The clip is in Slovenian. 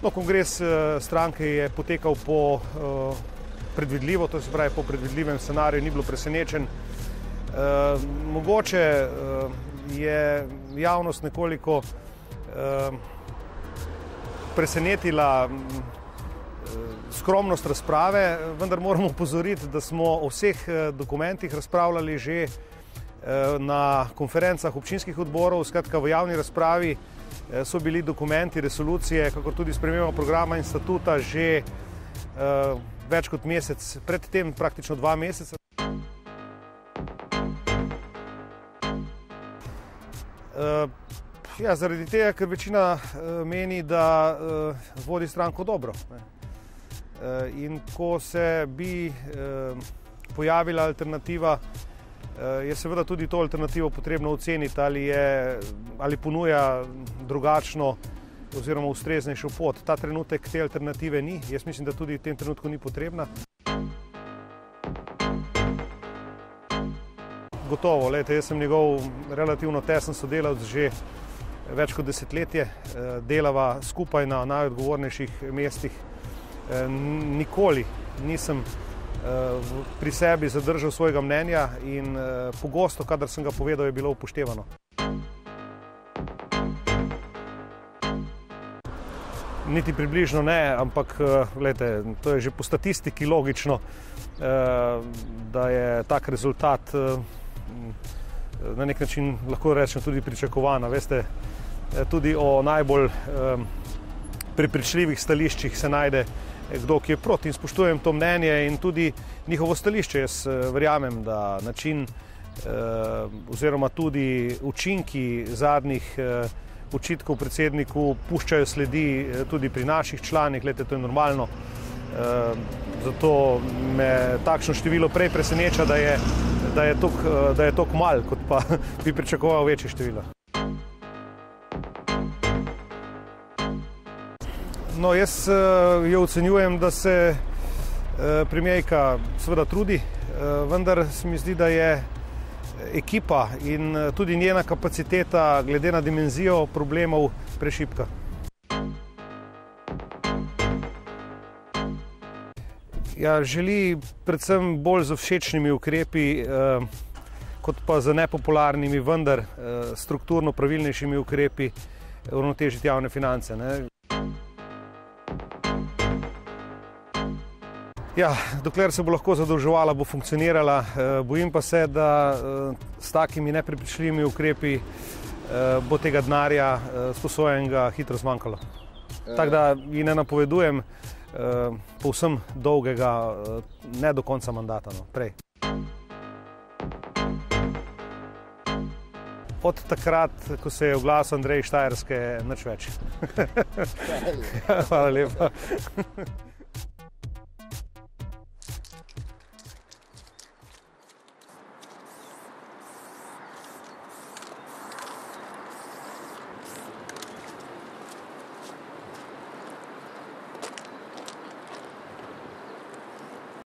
No, kongres stranke je potekal po predvidljivo, to se pravi po predvidljivem scenariju, ni bilo presenečen. Mogoče je javnost nekoliko presenetila skromnost razprave, vendar moramo opozoriti, da smo o vseh dokumentih razpravljali že na konferencah občinskih odborov. Skratka, v javni razpravi so bili dokumenti, resolucije, kakor tudi sprememba programa in statuta že več kot mesec, predtem praktično 2 meseca. Ja, zaradi tega, ker večina meni, da vodi stranko dobro. In ko se bi pojavila alternativa, je seveda tudi to alternativo potrebno oceniti, ali ponuja drugačno oziroma ustreznejšo pot. Ta trenutek te alternative ni, jaz mislim, da tudi v tem trenutku ni potrebna. Gotovo, jaz sem njegov relativno tesen sodelavec že več kot desetletje, delava skupaj na najodgovornejših mestih. Nikoli nisem pri sebi zadržal svojega mnenja in pogosto, kadar sem ga povedal, je bilo upoštevano. Niti približno ne, ampak to je že po statistiki logično, da je tak rezultat na nek način, lahko rečem, tudi pričakovan. Veste, tudi o najbolj prepričljivih stališčih se najde kdo, ki je proti, in spoštujem to mnenje in tudi njihovo stališče. Jaz verjamem, da način oziroma tudi učinki zadnjih očitkov predsedniku puščajo sledi tudi pri naših članih. To je normalno. Zato me takšno število prej preseneča, da je toliko malo, kot pa bi pričakoval večje število. No, jaz jo ocenjujem, da se premierka seveda trudi, vendar se mi zdi, da je ekipa in tudi njena kapaciteta glede na dimenzijo problemov prešibka. Ja, želi predvsem bolj z všečnimi ukrepi, kot pa z nepopularnimi, vendar strukturno pravilnejšimi ukrepi uravnotežiti javne finance. Ja, dokler se bo lahko zadolževala, bo funkcionirala. Bojim pa se, da s takimi neprepričljivimi ukrepi bo tega denarja sposojenega hitro zmanjkalo. Tako da ji ne napovedujem povsem dolgega, ne do konca mandata, prej. Od takrat, ko se je oglasil Andrej Štajerske, nič več. Hvala lepa.